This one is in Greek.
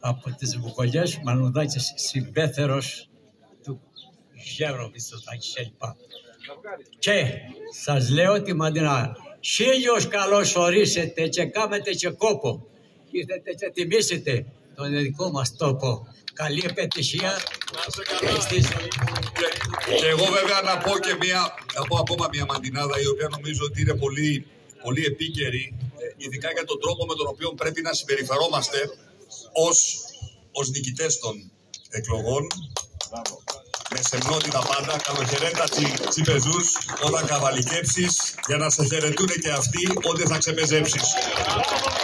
από τις Βουκολιές, Μανουδάκης συμπέθερος του Γέρου Μητσοτάκη κλπ. Και σας λέω τη Μαντινά, χίλιος καλώς ορίσετε και κάμετε και κόπο. Ήρθετε και τιμήσετε τον δικό μας τόπο. Καλή επιτυχία στη ζωή. Και εγώ βέβαια να πω ακόμα μια μαντινάδα η οποία νομίζω ότι είναι πολύ, πολύ επίκαιρη, ειδικά για τον τρόπο με τον οποίο πρέπει να συμπεριφερόμαστε ως νικητές των εκλογών. Με σεμνότητα πάντα, καλοχαιρέτα τσιπεζούς, όταν καβαλικέψεις, για να σε χαιρετούν και αυτοί, ότι θα ξεπεζέψεις.